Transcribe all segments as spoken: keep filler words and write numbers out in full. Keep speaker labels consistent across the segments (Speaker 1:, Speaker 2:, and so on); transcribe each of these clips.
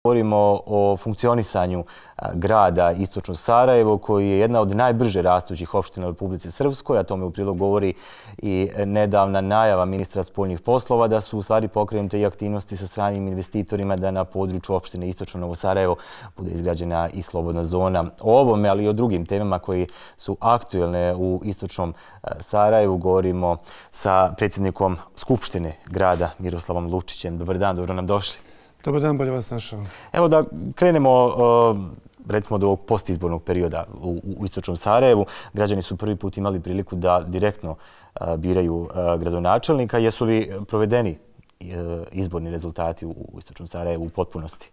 Speaker 1: Govorimo o funkcionisanju grada Istočno Sarajevo, koji je jedna od najbrže rastućih opština u Republici Srpskoj, a tome u prilog govori i nedavna najava ministra spoljnih poslova da su u stvari pokrenute i aktivnosti sa stranim investitorima da na području opštine Istočno Novo Sarajevo bude izgrađena i slobodna zona. O ovome, ali i o drugim temama koji su aktuelne u Istočnom Sarajevu govorimo sa predsjednikom Skupštine grada Miroslavom Lučićem. Dobar dan, dobro nam došli.
Speaker 2: Dobar dan, bolje vas našao.
Speaker 1: Evo da krenemo recimo od ovog postizbornog perioda u Istočnom Sarajevu. Građani su prvi put imali priliku da direktno biraju gradonačelnika. Jesu li provedeni izborni rezultati u Istočnom Sarajevu u potpunosti?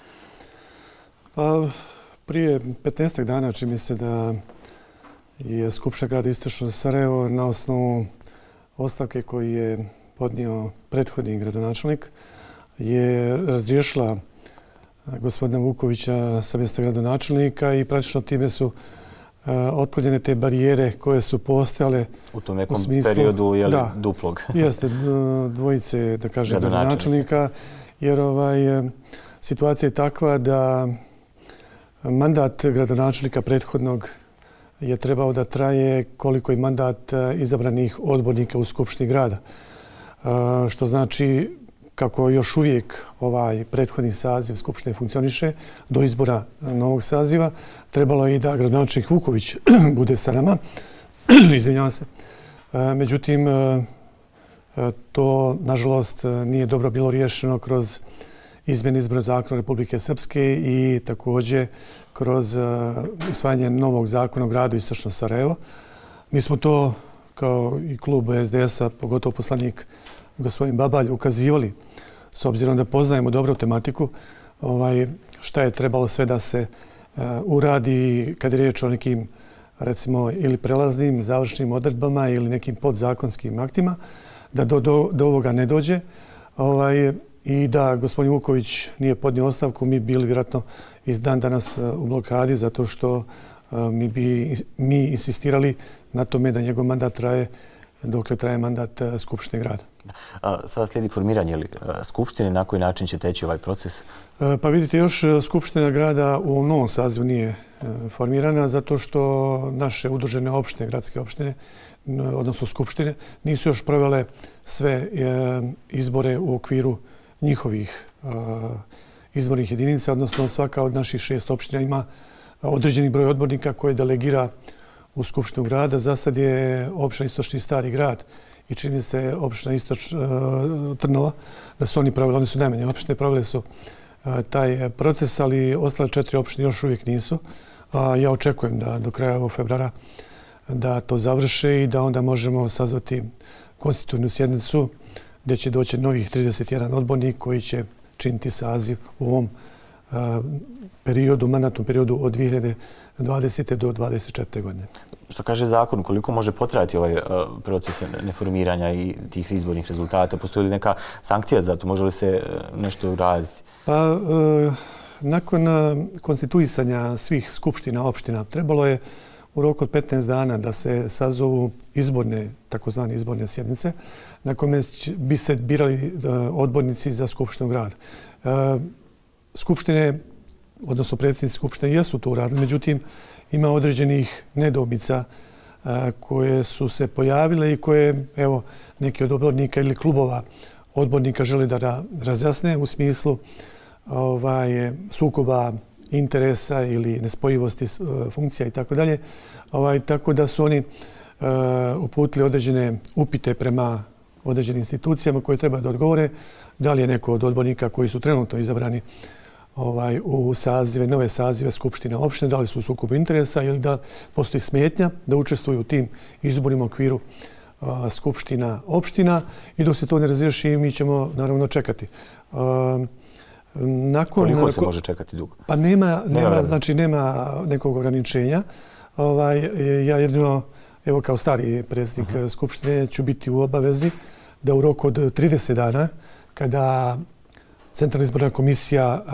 Speaker 2: Pa, prije petnaestak dana čini mi se da je Skupština grada Istočno Sarajevo na osnovu ostavke koju je podnio prethodni gradonačelnik je razriješila gospodina Vukovića sa mjesta gradonačelnika i praktično time su otklonjene te barijere koje su postojale
Speaker 1: u tom nekom periodu duplog.
Speaker 2: Jeste, dvojice, da kažem, gradonačelnika, jer situacija je takva da mandat gradonačelnika prethodnog je trebao da traje koliko je mandat izabranih odbornika u Skupštini grada. Što znači, kako još uvijek ovaj prethodni saziv Skupštine funkcioniše do izbora novog saziva, trebalo je i da gradonačelnik Vuković bude sa nama. Izvinjavam se. Međutim, to, nažalost, nije dobro bilo riješeno kroz izmjene izbornog zakona Republike Srpske i također kroz usvajanje novog zakona o gradu Istočno Sarajevo. Mi smo to, kao i klub S D S-a, pogotovo poslanik gospodin Babalj, ukazivali, s obzirom da poznajemo dobro tematiku, šta je trebalo sve da se uradi kad je riječ o nekim, recimo, ili prelaznim, završnim odredbama ili nekim podzakonskim aktima, da do ovoga ne dođe i da gospodin Vuković nije podnio ostavku, mi bili vjerojatno iz dan danas u blokadi zato što mi bi mi insistirali na tome da njegov mandat traje dokle traje mandat Skupštine grada.
Speaker 1: Sada slijedi formiranje Skupštine. Na koji način će teći ovaj proces?
Speaker 2: Pa vidite, još Skupština grada u ovom novom sazivu nije formirana zato što naše udružene opštine, gradske opštine, odnosno Skupštine, nisu još provele sve izbore u okviru njihovih izbornih jedinica, odnosno svaka od naših šest opština ima određeni broj odbornika koje delegira u Skupštinu grada. Za sad je opština Istočni Stari grad i čini se opština Istoč Trnova, da su oni pravili, oni su najmanje opštine, pravili su taj proces, ali ostale četiri opštine još uvijek nisu. Ja očekujem da do kraja ovog februara da to završe i da onda možemo sazvati konstitutivnu sjednicu gdje će doći novih trideset jedan odbornik koji će činiti saziv u ovom periodu, mandatnom periodu od dvije hiljade dvadesete do dvadeset četvrte godine.
Speaker 1: Što kaže zakon, koliko može potrajati ovaj proces neformiranja i tih izbornih rezultata? Postoji li neka sankcija za to? Može li se nešto uraditi?
Speaker 2: Pa, nakon konstituisanja svih skupština opština trebalo je u roku od petnaest dana da se sazovu izborne, takozvane izborne sjednice, na kome bi se birali odbornici za Skupštinu grada. Skupštine, odnosno predsjednici Skupštine, jesu to uradili, međutim, ima određenih nedoumica koje su se pojavile i koje, evo, neki od odbornika ili klubova odbornika žele da razjasne u smislu sukoba interesa ili nespojivosti funkcija i tako dalje. Tako da su oni uputili određene upite prema određenim institucijama koje treba da odgovore da li je neko od odbornika koji su trenutno izabrani u sazive, nove sazive Skupštine opštine, da li su u sukobu interesa ili da postoji smetnja da učestvuju u tim izborima u okviru Skupština opština i dok se to ne razriješi mi ćemo naravno čekati.
Speaker 1: Koliko se može čekati dugo?
Speaker 2: Pa nema, znači nema nekog ograničenja. Ja jedino, evo kao stari predsjednik Skupštine, ću biti u obavezi da u roku od trideset dana, kada Centralna izborna komisija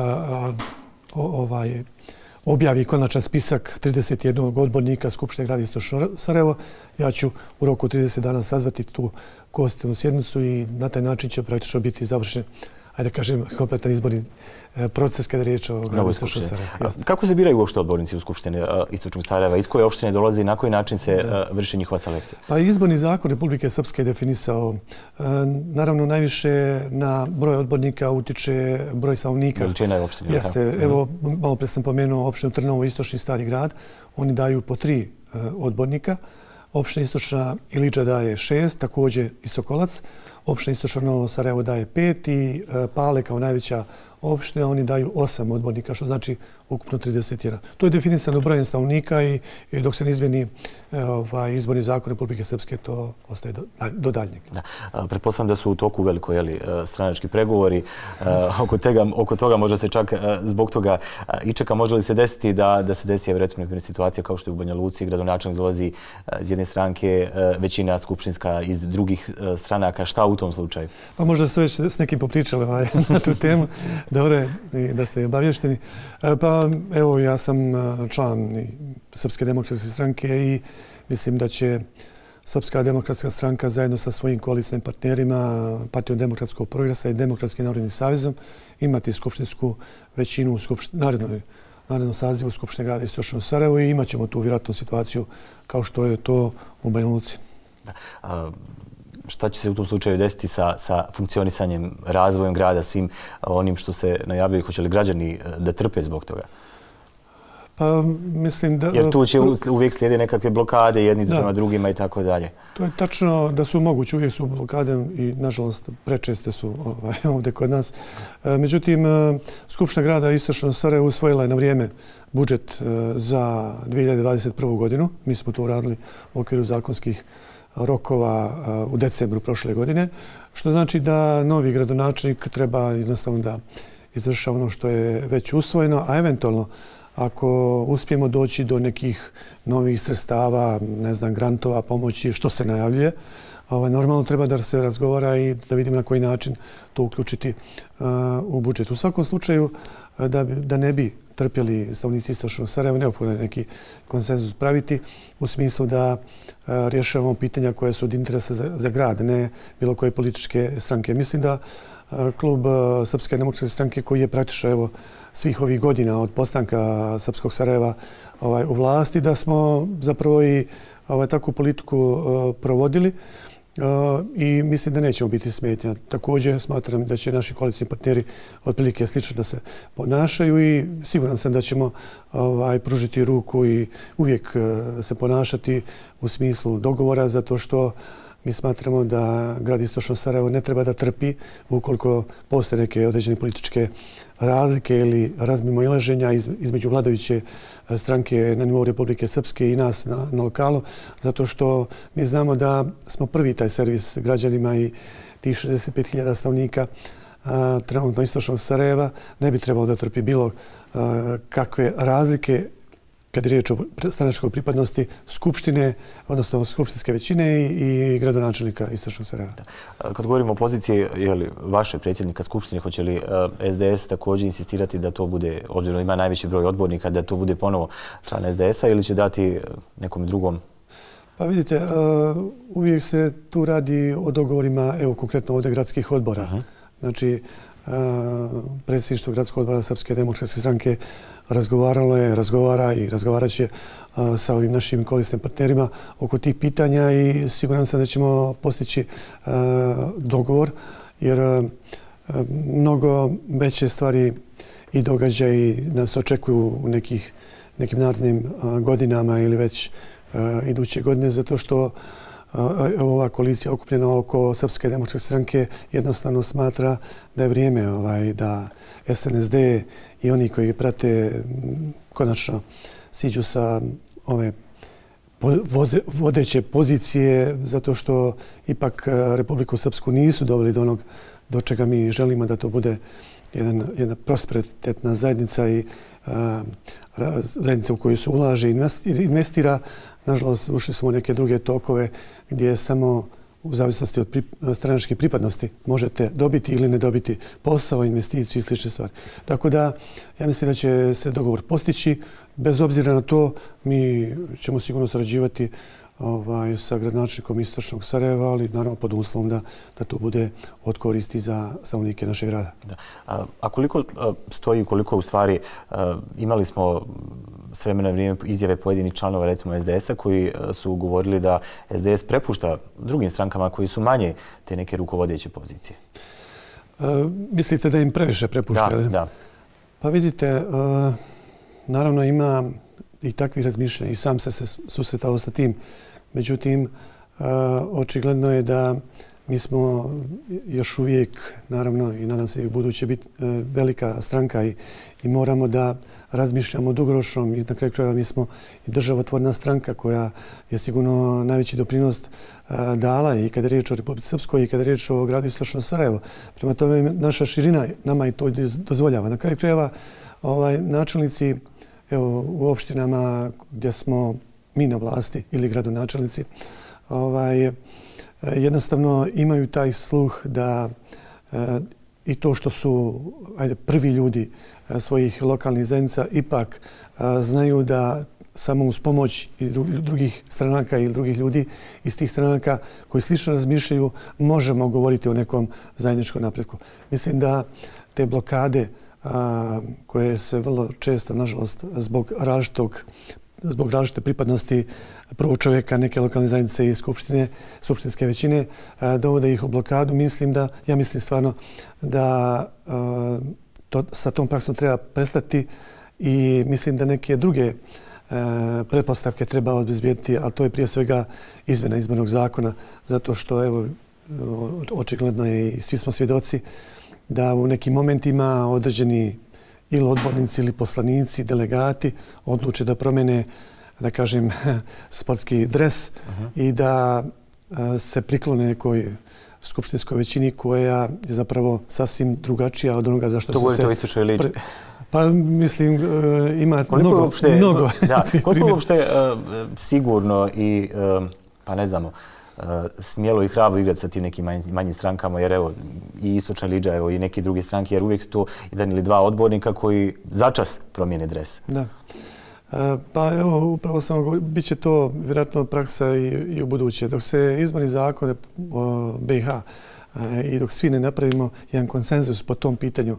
Speaker 2: objavi konačan spisak trideset jednog odbornika Skupštine grada Istočno Sarajevo, ja ću u roku trideset dana sazvati tu konstitutivnu sjednicu i na taj način će praktično biti završen ajde kažem, kompletan izborni proces kada je riječ o gradu Istočnog Sarajeva.
Speaker 1: Kako se biraju uopšte odbornici u Skupštine Istočnog Sarajeva? Iz koje opštine dolazi i na koji način se vrši njihova selekcija?
Speaker 2: Pa izborni zakon Republike Srpske je definisao. Naravno, najviše na broj odbornika utiče broj stanovnika.
Speaker 1: Veličina je opštine.
Speaker 2: Jeste. Evo, malo pre sam pomenuo opštinu Trnovo, Istočni Stari grad. Oni daju po tri odbornika. Opština Istočna Iliđa daje šest, također i Sokolac. Opština Istočno Novo Sarajevo daje pet i Pale kao najveća opština, oni daju osam odbornika, što znači ukupno trideset jedan. To je definisano brojem stanovnika i dok se ne izmjeni izborni zakon Republike Srpske, to ostaje do daljnjeg.
Speaker 1: Pretpostavljam da su u toku veliko stranački pregovori. Oko toga možda se čak zbog toga i čeka. Može li se desiti da se desi recimo situacija kao što je u Banja Luci, gradonačelnik dolazi iz jedne stranke, većina skupštinska iz drugih stranaka. Šta u tom slučaju?
Speaker 2: Pa možda ste već s nekim popričali na tu temu. Dobro je da ste obavješteni. Pa evo, ja sam član Srpske demokratske stranke i mislim da će Srpska demokratska stranka zajedno sa svojim koalicijnim partnerima, Partijom demokratskog progresa i Demokratskim narodnim savezom imati skupštinsku većinu u narednom sazivu Skupštine grada Istočnog Sarajeva i imat ćemo tu vjerojatnu situaciju kao što je to u Banja Luci.
Speaker 1: Šta će se u tom slučaju desiti sa funkcionisanjem, razvojem grada, svim onim što se najavljuje? Hoće li građani da trpe zbog toga?
Speaker 2: Pa mislim da...
Speaker 1: Jer tu će uvijek slijede nekakve blokade jedni prema drugima i tako dalje.
Speaker 2: To je tačno da su moguće, uvijek su blokade i nažalost prečeste su ovdje kod nas. Međutim, Skupština grada Istočnog Sarajeva usvojila je na vrijeme budžet za dvije hiljade dvadeset prvu godinu. Mi smo to uradili u okviru zakonskih rokova u decembru prošle godine, što znači da novi gradonačelnik treba jednostavno da izvrša ono što je već usvojeno, a eventualno ako uspijemo doći do nekih novih sredstava, ne znam, grantova, pomoći, što se najavljuje, normalno treba da se razgovara i da vidimo na koji način to uključiti u budžet. U svakom slučaju, da ne bi trpjeli stanovnici Istočnog Sarajeva, neophodno je neki konsenzus praviti u smislu da rješavamo pitanja koje su od interesa za grad, ne bilo koje političke stranke. Mislim da klub Srpske demokratske stranke koji je praktično evo svih ovih godina od postanka Srpskog Sarajeva u vlasti, da smo zapravo i takvu politiku provodili i mislim da nećemo biti smetnja. Također smatram da će naši koalicijni partneri otprilike slično da se ponašaju i siguran sam da ćemo pružiti ruku i uvijek se ponašati u smislu dogovora, zato što mi smatramo da grad Istočno Sarajevo ne treba da trpi ukoliko postoje neke određene političke razlike ili razmimoilaženja između vladajuće stranke na nivou Republike Srpske i nas na lokalu, zato što mi znamo da smo prvi taj servis građanima i tih šezdeset pet hiljada stanovnika trenutno Istočnog Sarajeva ne bi trebalo da trpi bilo kakve razlike kad je riječ o stranačkoj pripadnosti Skupštine, odnosno skupštinske većine i gradonačelnika Istočnog Sarajeva.
Speaker 1: Kad govorimo o poziciji vaše predsjednika Skupštine, hoće li S D S također insistirati da to bude, obzirom ima najveći broj odbornika, da to bude ponovo član S D S-a ili će dati nekom drugom?
Speaker 2: Pa vidite, uvijek se tu radi o dogovorima, evo konkretno ovdje gradskih odbora. Znači, predsjedništvo gradskog odbora Srpske demokratske stranke razgovaralo je, razgovara i razgovarat će sa ovim našim koalicijnim partnerima oko tih pitanja i siguran sam da ćemo postići dogovor, jer mnogo veće stvari i događaji nas očekuju u nekim narednim godinama ili već iduće godine, zato što ova koalicija okupljena oko Srpske demokratske stranke jednostavno smatra da je vrijeme da S N S D i oni koji prate konačno siđu sa ove vodeće pozicije, zato što ipak Republiku Srpsku nisu doveli do onog do čega mi želimo da to bude jedna prosperitetna zajednica i zajednica u koju se ulaže i investira. Nažalost, ušli smo u neke druge tokove gdje samo u zavisnosti od stranačke pripadnosti možete dobiti ili ne dobiti posao, investiciju i slične stvari. Tako da, ja mislim da će se dogovor postići. Bez obzira na to, mi ćemo sigurno sarađivati ovaj, sa gradonačelnikom Istočnog Sarajeva, ali naravno pod uslovom da, da to bude od koristi za stanovnike našeg grada.
Speaker 1: Da. A, a koliko a, stoji, koliko u stvari a, imali smo s vremena vrijeme izjave pojedinih članova recimo es de es a koji a, su govorili da es de es prepušta drugim strankama koji su manje te neke rukovodeće pozicije?
Speaker 2: A, mislite da im previše prepušta?
Speaker 1: Da, da.
Speaker 2: Pa vidite, a, naravno ima i takvih razmišljanja i sam se, se susretao sa tim. Međutim, očigledno je da mi smo još uvijek, naravno i nadam se i u buduće biti velika stranka i, i moramo da razmišljamo dugoročno i na kraju krajeva mi smo i državotvorna stranka koja je sigurno najveći doprinos dala i kada je riječ o Republici Srpskoj i kada je riječ o gradu Istočno Sarajevo. Prema tome naša širina nama i to dozvoljava. Na kraju krajeva ovaj, načelnici evo, u opštinama gdje smo mi na vlasti ili gradonačelnici, ovaj, jednostavno imaju taj sluh da e, i to što su ajde, prvi ljudi e, svojih lokalnih zajednica ipak e, znaju da samo uz pomoć i drugih stranaka ili drugih ljudi iz tih stranaka koji slično razmišljaju možemo govoriti o nekom zajedničkom napretku. Mislim da te blokade a, koje se vrlo često, nažalost, zbog različitog zbog različite pripadnosti prvog čovjeka neke lokalne zajednice i skupštine, skupštinske većine, dovode ih u blokadu. Mislim da, ja mislim stvarno da to, sa tom praksom treba prestati i mislim da neke druge pretpostavke treba obezbijediti, a to je prije svega izmjena izbornog zakona, zato što evo, očigledno je i svi smo svjedoci da u nekim momentima određeni ili odbornici ili poslanici, delegati odluče da promene, da kažem, sportski dres uh-huh. i da se priklone nekoj skupštinskoj većini koja je zapravo sasvim drugačija od onoga za što
Speaker 1: to
Speaker 2: su se...
Speaker 1: To govorite o Istočnoj Liči.
Speaker 2: Pa mislim, ima
Speaker 1: koliko
Speaker 2: mnogo,
Speaker 1: uopšte,
Speaker 2: mnogo.
Speaker 1: Da, koliko uopšte uh, sigurno i, uh, pa ne znamo, Uh, smjelo i hrabro igrati sa tim nekim manjim, manjim strankama, jer evo i Istočna Liđa, evo i neke druge stranke, jer uvijek su to jedan ili dva odbornika koji začas promijene dres.
Speaker 2: Da. Uh, pa evo, upravo sam govorio, bit će to vjerojatno praksa i, i u buduće. Dok se izborni zakone o be i ha uh, i dok svi ne napravimo jedan konsenzus po tom pitanju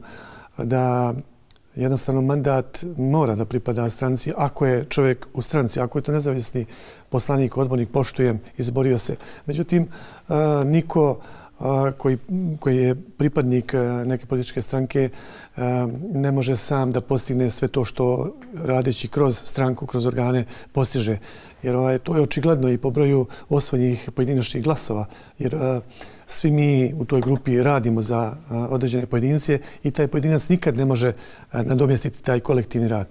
Speaker 2: da jednostavno mandat mora da pripada stranci ako je čovjek u stranci, ako je to nezavisni poslanik, odbornik, poštujem, izborio se. Međutim, niko koji, koji je pripadnik neke političke stranke ne može sam da postigne sve to što radeći kroz stranku, kroz organe postiže. Jer ovaj, to je očigledno i po broju osvojenih pojedinačnih glasova. Jer svi mi u toj grupi radimo za određene pojedince i taj pojedinac nikad ne može nadomjestiti taj kolektivni rad.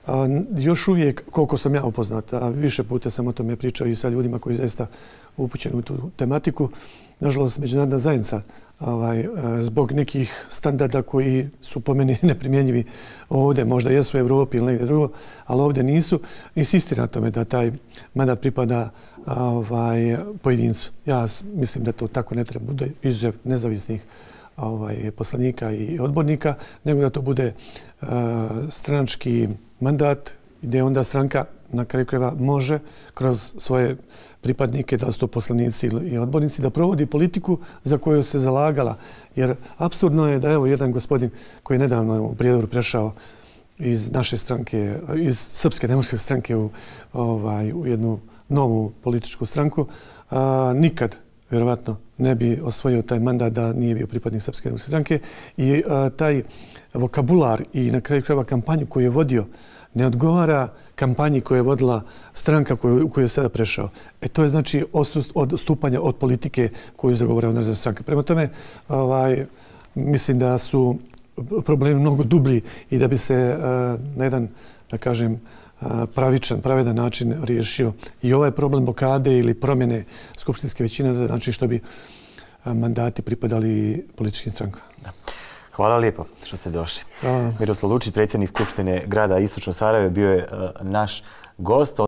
Speaker 2: Još uvijek, koliko sam ja upoznat, a više puta sam o tome pričao i sa ljudima koji zaista upućeni u tu tematiku, nažalost, međunarodna zajednica ovaj, zbog nekih standarda koji su po meni neprimjenjivi ovdje, možda jesu u Evropi ili negdje drugo, ali ovdje nisu, insistira na tome da taj mandat pripada ovaj, pojedincu. Ja mislim da to tako ne treba bude izuzev nezavisnih ovaj, poslanika i odbornika, nego da to bude uh, stranački mandat gdje onda stranka na kraju krajeva može kroz svoje pripadnike, da li su to poslanici i odbornici, da provodi politiku za koju se zalagala. Jer apsurdno je da evo jedan gospodin koji je nedavno u Prijedoru prešao iz naše stranke, iz Srpske demokratske stranke u, ovaj, u jednu novu političku stranku, a, nikad vjerovatno ne bi osvojio taj mandat da nije bio pripadnik Srpske demokratske stranke i a, taj vokabular i na kraju krajeva kampanju koju je vodio ne odgovara kampanji koju je vodila stranka koju, u koju je sada prešao. E to je znači odstupanje od politike koju zagovara određena stranka. Prema tome, ovaj, mislim da su problemi mnogo dublji i da bi se uh, na jedan, da kažem, uh, pravičan, pravedan način riješio i ovaj problem blokade ili promjene skupštinske većine, znači što bi uh, mandati pripadali političkim strankama.
Speaker 1: Da. Hvala lijepo što ste došli.
Speaker 2: Hvala.
Speaker 1: Miroslav Lučić, predsjednik Skupštine grada Istočno Sarajevo, bio je uh, naš gost.